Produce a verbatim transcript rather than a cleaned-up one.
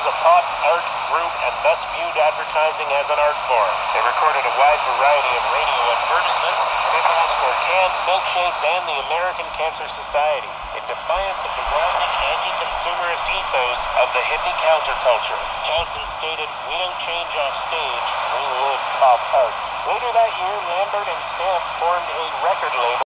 a pop art group and thus viewed advertising as an art form. They recorded a wide variety of radio advertisements, commercials for canned milkshakes and the American Cancer Society, in defiance of the rising anti-consumerist ethos of the hippie counterculture. Johnson stated, "We don't change off stage, we live pop art." Later that year, Lambert and Stamp formed a record label